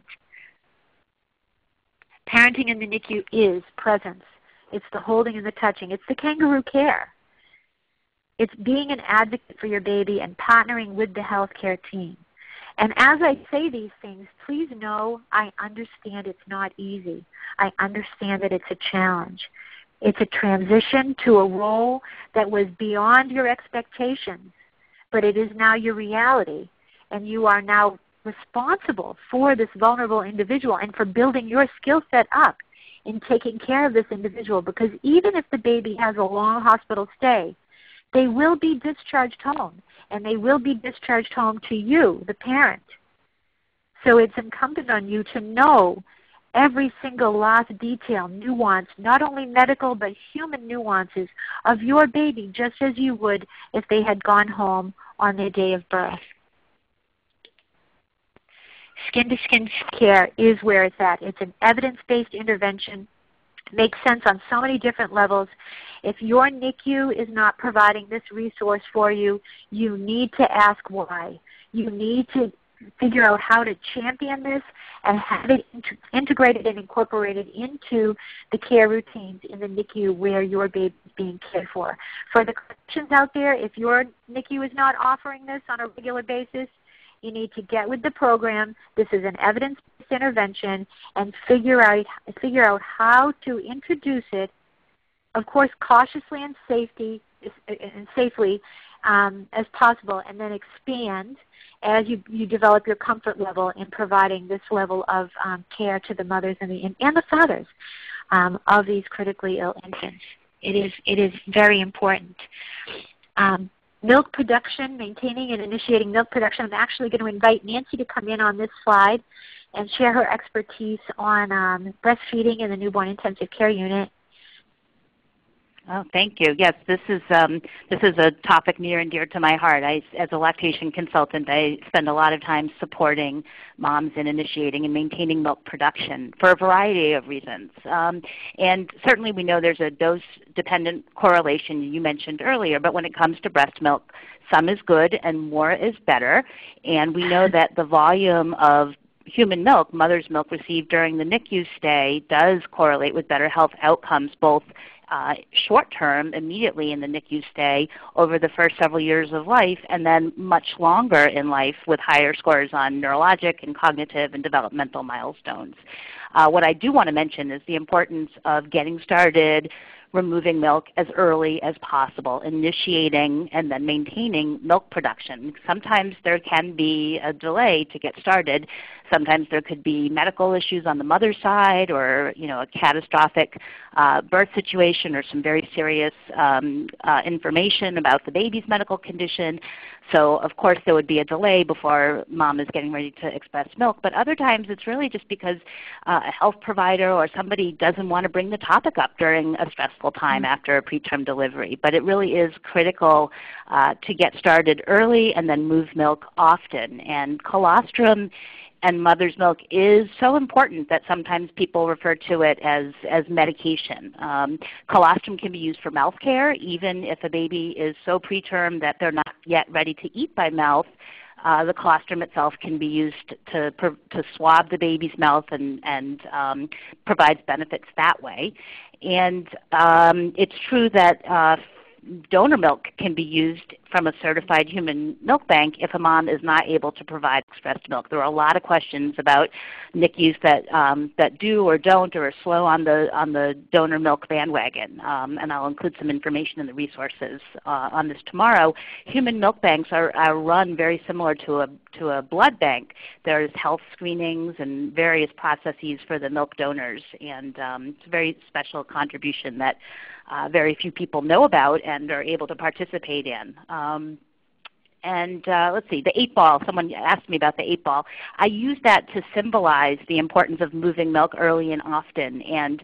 Parenting in the NICU is presence. It's the holding and the touching. It's the kangaroo care. It's being an advocate for your baby and partnering with the healthcare team. And as I say these things, please know I understand it's not easy. I understand that it's a challenge. It's a transition to a role that was beyond your expectations, but it is now your reality, and you are now responsible for this vulnerable individual and for building your skill set up in taking care of this individual, because even if the baby has a long hospital stay, they will be discharged home, and they will be discharged home to you, the parent. So it's incumbent on you to know every single last detail, nuance, not only medical but human nuances of your baby, just as you would if they had gone home on their day of birth. Skin-to-skin care is where it's at. It's an evidence-based intervention. It makes sense on so many different levels. If your NICU is not providing this resource for you, you need to ask why. You need to figure out how to champion this and have it integrated and incorporated into the care routines in the NICU where your baby is being cared for. For the clinicians out there, if your NICU is not offering this on a regular basis, you need to get with the program. This is an evidence-based intervention, and figure out how to introduce it, of course, cautiously and safely as possible, and then expand as you develop your comfort level in providing this level of care to the mothers and the fathers of these critically ill infants. It is very important. Milk production, maintaining and initiating milk production. I'm actually going to invite Nancy to come in on this slide and share her expertise on breastfeeding in the Newborn Intensive Care Unit. Oh, thank you. Yes, this is a topic near and dear to my heart. As a lactation consultant, I spend a lot of time supporting moms in initiating and maintaining milk production for a variety of reasons. And certainly we know there's a dose-dependent correlation you mentioned earlier, but when it comes to breast milk, some is good and more is better. And we know that the volume of human milk, mother's milk received during the NICU stay, does correlate with better health outcomes, both short-term, immediately in the NICU stay, over the first several years of life, and then much longer in life with higher scores on neurologic and cognitive and developmental milestones. What I do want to mention is the importance of getting started removing milk as early as possible, initiating and then maintaining milk production. Sometimes there can be a delay to get started. Sometimes there could be medical issues on the mother's side, or a catastrophic birth situation, or some very serious information about the baby's medical condition. So of course there would be a delay before mom is getting ready to express milk. But other times it's really just because a health provider or somebody doesn't want to bring the topic up during a stressful time after a preterm delivery. But it really is critical to get started early and then move milk often. And colostrum and mother's milk is so important that sometimes people refer to it as medication. Colostrum can be used for mouth care, even if a baby is so preterm that they're not yet ready to eat by mouth. The colostrum itself can be used to swab the baby's mouth and provides benefits that way. And it's true that donor milk can be used from a certified human milk bank if a mom is not able to provide expressed milk. There are a lot of questions about NICUs that do or don't or are slow on the donor milk bandwagon, and I'll include some information in the resources on this tomorrow. Human milk banks are run very similar to a blood bank. There's health screenings and various processes for the milk donors, and it's a very special contribution that very few people know about and are able to participate in. Let's see, the 8-ball, someone asked me about the 8-ball. I use that to symbolize the importance of moving milk early and often. And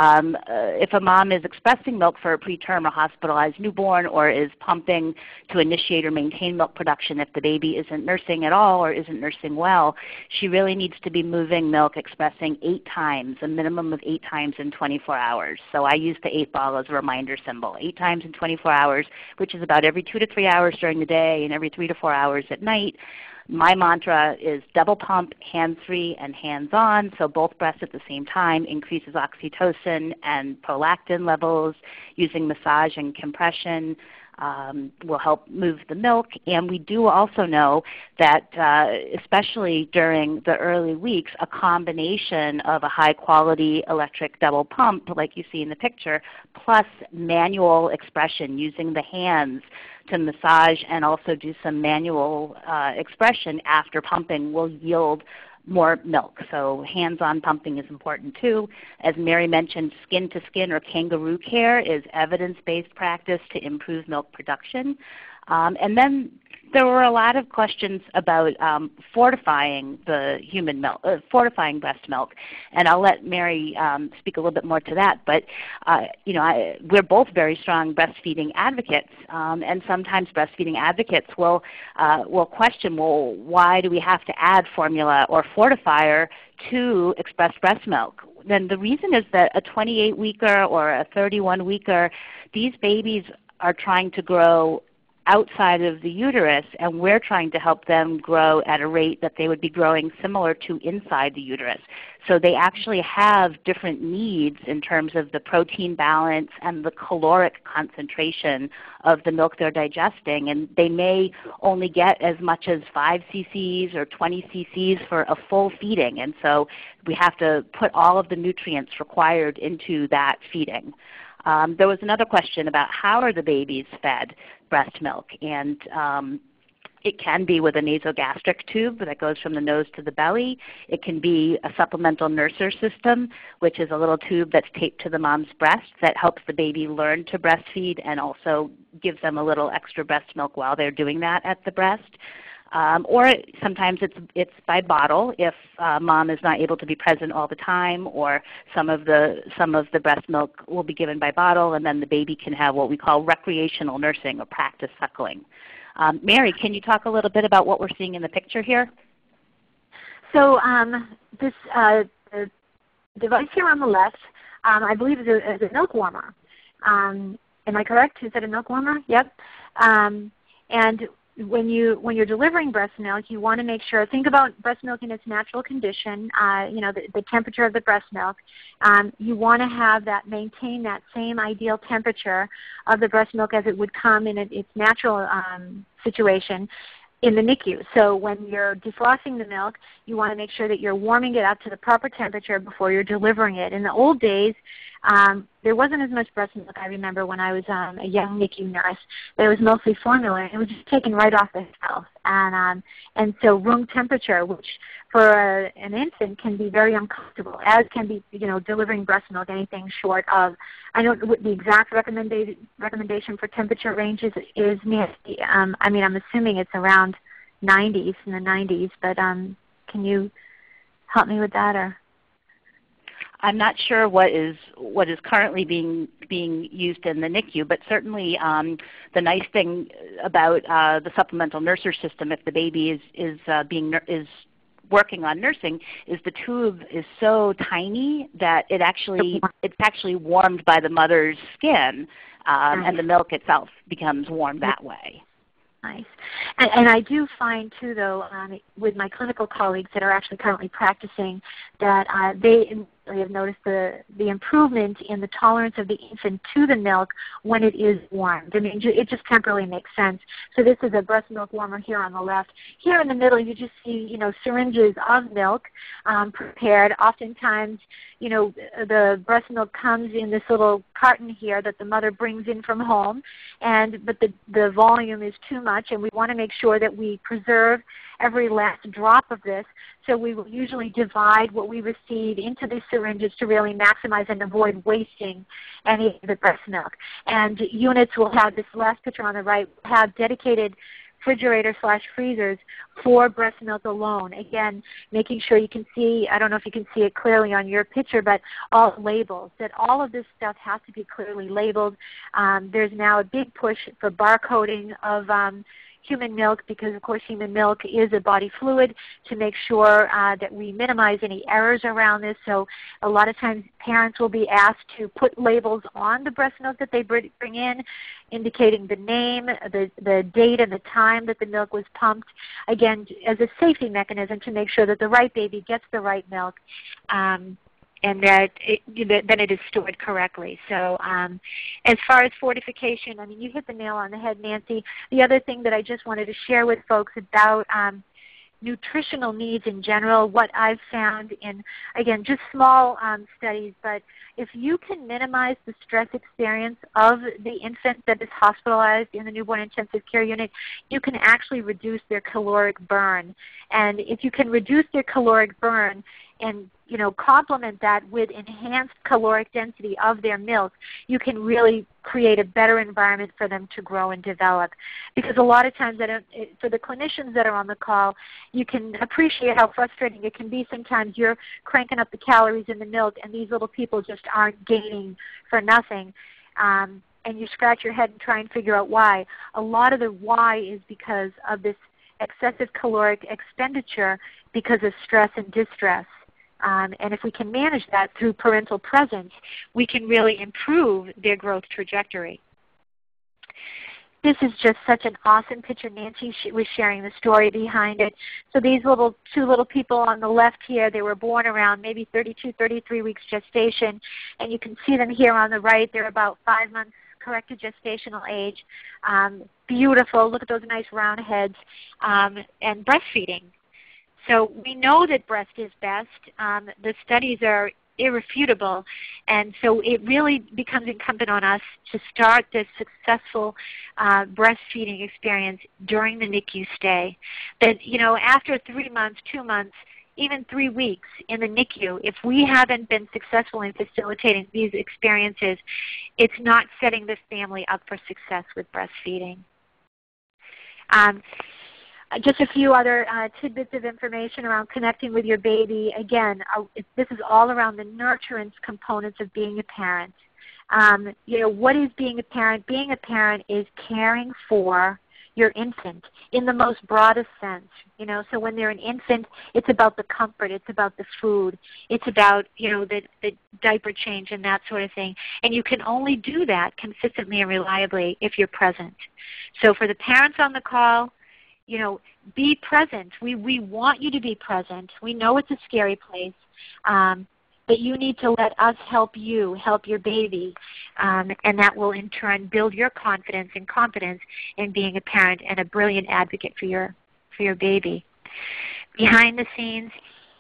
if a mom is expressing milk for a preterm or hospitalized newborn, or is pumping to initiate or maintain milk production if the baby isn't nursing at all or isn't nursing well, she really needs to be moving milk, expressing 8 times, a minimum of 8 times in 24 hours. So I use the 8-ball as a reminder symbol, 8 times in 24 hours, which is about every 2 to 3 hours during the day and every 3 to 4 hours at night. My mantra is double pump, hands-free and hands-on, so both breasts at the same time, increases oxytocin and prolactin levels. Using massage and compression will help move the milk. And we do also know that especially during the early weeks, a combination of a high-quality electric double pump, like you see in the picture, plus manual expression using the hands to massage and also do some manual expression after pumping will yield more milk. So hands-on pumping is important too. As Mary mentioned, skin-to-skin or kangaroo care is evidence-based practice to improve milk production. And then there were a lot of questions about fortifying the human milk, fortifying breast milk, and I'll let Mary speak a little bit more to that. But we're both very strong breastfeeding advocates, and sometimes breastfeeding advocates will question, well, why do we have to add formula or fortifier to expressed breast milk? Then the reason is that a 28-weeker or a 31-weeker, these babies are trying to grow outside of the uterus, and we're trying to help them grow at a rate that they would be growing similar to inside the uterus. So they actually have different needs in terms of the protein balance and the caloric concentration of the milk they're digesting, and they may only get as much as 5 cc's or 20 cc's for a full feeding, and so we have to put all of the nutrients required into that feeding. There was another question about how are the babies fed breast milk, and it can be with a nasogastric tube that goes from the nose to the belly. It can be a supplemental nurser system, which is a little tube that's taped to the mom's breast that helps the baby learn to breastfeed and also gives them a little extra breast milk while they're doing that at the breast. Or sometimes it's by bottle if mom is not able to be present all the time, or some of the breast milk will be given by bottle, and then the baby can have what we call recreational nursing or practice suckling. Mary, can you talk a little bit about what we're seeing in the picture here? So this the device here on the left, I believe is a milk warmer. Am I correct? Is it a milk warmer? Yep. And when you're delivering breast milk, you want to make sure, think about breast milk in its natural condition, the temperature of the breast milk. You want to have that, maintain that same ideal temperature of the breast milk as it would come in its natural situation in the NICU. So when you're defrosting the milk, you want to make sure that you're warming it up to the proper temperature before you're delivering it. In the old days, there wasn't as much breast milk. I remember when I was a young NICU nurse, there was mostly formula. It was just taken right off the shelf. And so room temperature, which for an infant can be very uncomfortable, as can be delivering breast milk anything short of, I know what the exact recommendation for temperature ranges is, Nancy. I'm assuming it's around 90s, in the 90s, but can you help me with that? Or I'm not sure what is currently being used in the NICU, but certainly the nice thing about the supplemental nurser system, if the baby is working on nursing is the tube is so tiny that it's actually warmed by the mother's skin, and the milk itself becomes warm that way. Nice. And I do find too, though, with my clinical colleagues that are actually currently practicing, that they have noticed the improvement in the tolerance of the infant to the milk when it is warmed. I mean, it just temporarily makes sense. So this is a breast milk warmer here on the left. Here in the middle, you just see, syringes of milk prepared. Oftentimes, the breast milk comes in this little carton here that the mother brings in from home, but the volume is too much, and we want to make sure that we preserve every last drop of this. So we will usually divide what we receive into these syringes to really maximize and avoid wasting any of the breast milk. And units will have, this last picture on the right, have dedicated refrigerator/freezers for breast milk alone. Again, making sure you can see, I don't know if you can see it clearly on your picture, but all labels, that all of this stuff has to be clearly labeled. There's now a big push for barcoding of human milk, because of course human milk is a body fluid, to make sure that we minimize any errors around this. So a lot of times parents will be asked to put labels on the breast milk that they bring in, indicating the name, the date and the time that the milk was pumped, again as a safety mechanism to make sure that the right baby gets the right milk. And that then it is stored correctly. So as far as fortification, I mean, you hit the nail on the head, Nancy. The other thing that I just wanted to share with folks about nutritional needs in general, what I've found in, again, just small studies, but if you can minimize the stress experience of the infant that is hospitalized in the newborn intensive care unit, you can actually reduce their caloric burn. And if you can reduce their caloric burn and complement that with enhanced caloric density of their milk, you can really create a better environment for them to grow and develop. Because a lot of times, for the clinicians that are on the call, you can appreciate how frustrating it can be. Sometimes you're cranking up the calories in the milk and these little people just aren't gaining for nothing. And you scratch your head and try and figure out why. A lot of the why is because of this excessive caloric expenditure because of stress and distress. And if we can manage that through parental presence, we can really improve their growth trajectory. This is just such an awesome picture. Nancy was sharing the story behind it. So these two little people on the left here, they were born around maybe 32, 33 weeks gestation. And you can see them here on the right. They're about 5 months corrected gestational age. Beautiful. Look at those nice round heads. And breastfeeding. So we know that breast is best. The studies are irrefutable, and so it really becomes incumbent on us to start this successful breastfeeding experience during the NICU stay. That, after 3 months, 2 months, even 3 weeks in the NICU, if we haven't been successful in facilitating these experiences, it's not setting the family up for success with breastfeeding. Just a few other tidbits of information around connecting with your baby. Again, this is all around the nurturance components of being a parent. What is being a parent? Being a parent is caring for your infant in the most broadest sense. So when they're an infant, it's about the comfort, it's about the food, it's about the diaper change and that sort of thing. And you can only do that consistently and reliably if you're present. So for the parents on the call, be present. We want you to be present. We know it's a scary place, but you need to let us help you help your baby, and that will in turn build your confidence and competence in being a parent and a brilliant advocate for your baby. Behind the scenes,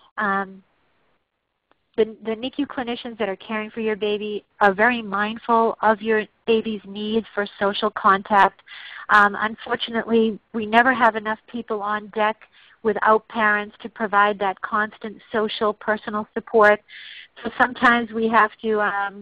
the NICU clinicians that are caring for your baby are very mindful of your baby's needs for social contact. Unfortunately, we never have enough people on deck without parents to provide that constant social, personal support. So sometimes we have to,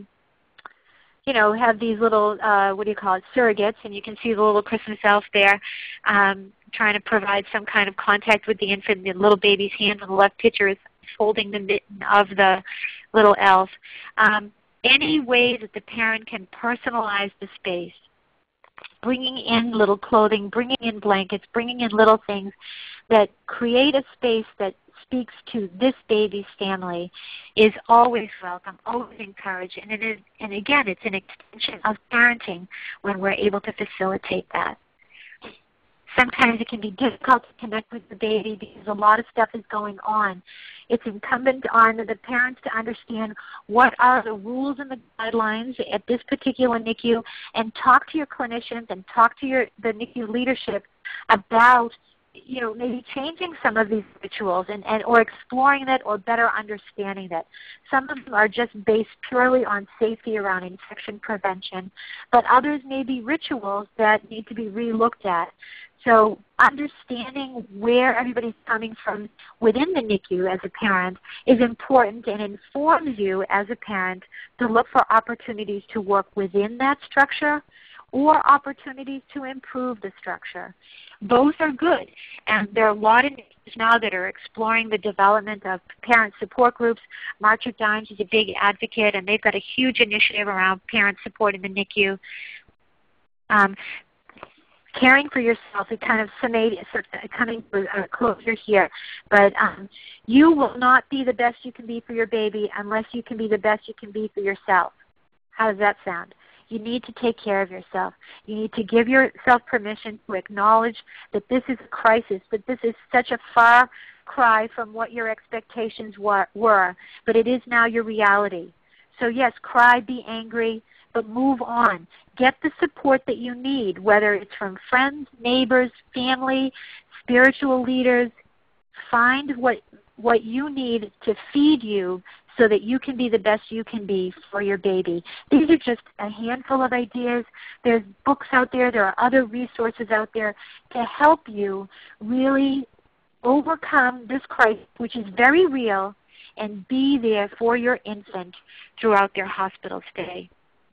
have these little, surrogates, and you can see the little Christmas elf there trying to provide some kind of contact with the infant. The little baby's hand on the left picture is holding the mitten of the little elf. Any way that the parent can personalize the space, bringing in little clothing, bringing in blankets, bringing in little things that create a space that speaks to this baby's family is always welcome, always encouraged. And again, it's an extension of parenting when we're able to facilitate that. Sometimes it can be difficult to connect with the baby because a lot of stuff is going on. It's incumbent on the parents to understand what are the rules and the guidelines at this particular NICU, and talk to your clinicians and talk to the NICU leadership about maybe changing some of these rituals or exploring that or better understanding that. Some of them are just based purely on safety around infection prevention, but others may be rituals that need to be re-looked at. So understanding where everybody's coming from within the NICU as a parent is important and informs you as a parent to look for opportunities to work within that structure or opportunities to improve the structure. Both are good, and there are a lot of NICUs now that are exploring the development of parent support groups. March of Dimes is a big advocate, and they've got a huge initiative around parent support in the NICU. Caring for yourself is kind of coming to a closure here, but you will not be the best you can be for your baby unless you can be the best you can be for yourself. How does that sound? You need to take care of yourself. You need to give yourself permission to acknowledge that this is a crisis, that this is such a far cry from what your expectations were, but it is now your reality. So yes, cry, be angry, but move on. Get the support that you need, whether it's from friends, neighbors, family, spiritual leaders. Find what you need to feed you so that you can be the best you can be for your baby. These are just a handful of ideas. There's books out there. There are other resources out there to help you really overcome this crisis, which is very real, and be there for your infant throughout their hospital stay.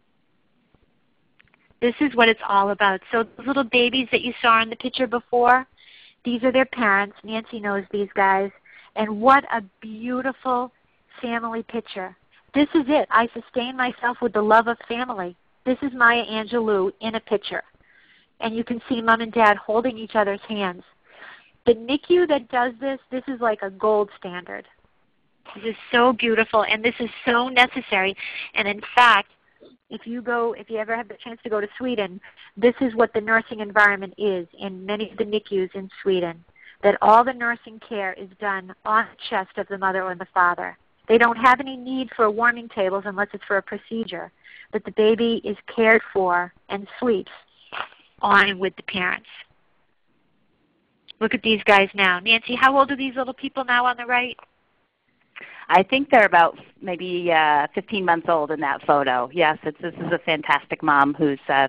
This is what it's all about. So those little babies that you saw in the picture before, these are their parents. Nancy knows these guys. And what a beautiful family picture. This is it. I sustain myself with the love of family. This is Maya Angelou in a picture. And you can see Mom and Dad holding each other's hands. The NICU that does this is like a gold standard. This is so beautiful, and this is so necessary. And in fact, if you ever have the chance to go to Sweden, this is what the nursing environment is in many of the NICUs in Sweden, that all the nursing care is done on the chest of the mother or the father. They don't have any need for warming tables unless it's for a procedure, but the baby is cared for and sleeps on with the parents. Look at these guys now. Nancy, how old are these little people now on the right? I think they're about maybe 15 months old in that photo. Yes, this is a fantastic mom who's a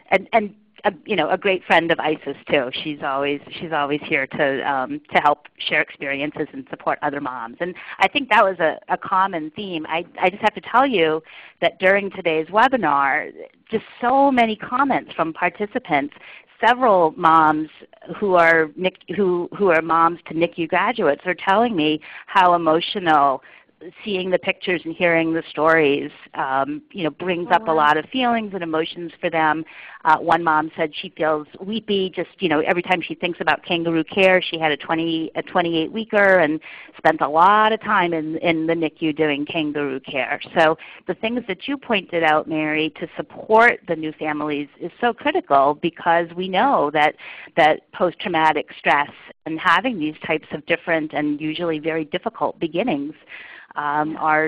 great friend of Isis too. She's always here to help share experiences and support other moms. And I think that was a common theme. I just have to tell you that during today's webinar, just so many comments from participants. Several moms who are moms to NICU graduates are telling me how emotional seeing the pictures and hearing the stories brings up a lot of feelings and emotions for them. One mom said she feels weepy just every time she thinks about kangaroo care. She had a 28-weeker and spent a lot of time in the NICU doing kangaroo care. So the things that you pointed out, Mary, to support the new families is so critical, because we know that post-traumatic stress and having these types of different and usually very difficult beginnings are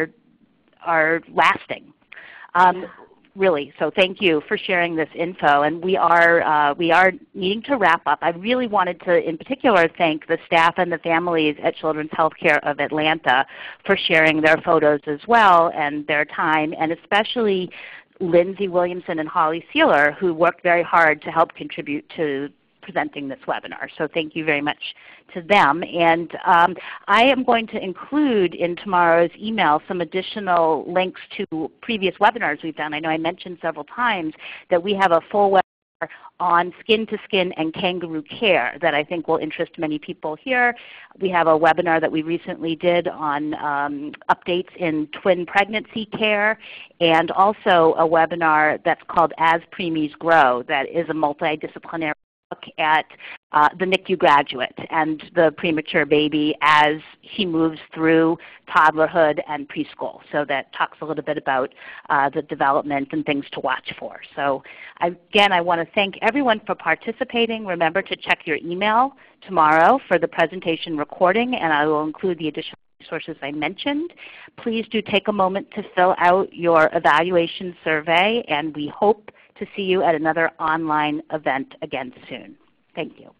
lasting. Really, so thank you for sharing this info. And we are needing to wrap up. I really wanted to, in particular, thank the staff and the families at Children's Healthcare of Atlanta for sharing their photos as well and their time, and especially Lindsay Williamson and Holly Sealer, who worked very hard to help contribute to presenting this webinar. So thank you very much to them. And I am going to include in tomorrow's email some additional links to previous webinars we've done. I know I mentioned several times that we have a full webinar on skin-to-skin and kangaroo care that I think will interest many people here. We have a webinar that we recently did on updates in twin pregnancy care, and also a webinar that's called As Preemies Grow that is a multidisciplinary look at the NICU graduate and the premature baby as he moves through toddlerhood and preschool. So that talks a little bit about the development and things to watch for. So again, I want to thank everyone for participating. Remember to check your email tomorrow for the presentation recording, and I will include the additional resources I mentioned. Please do take a moment to fill out your evaluation survey, and we hope to see you at another online event again soon. Thank you.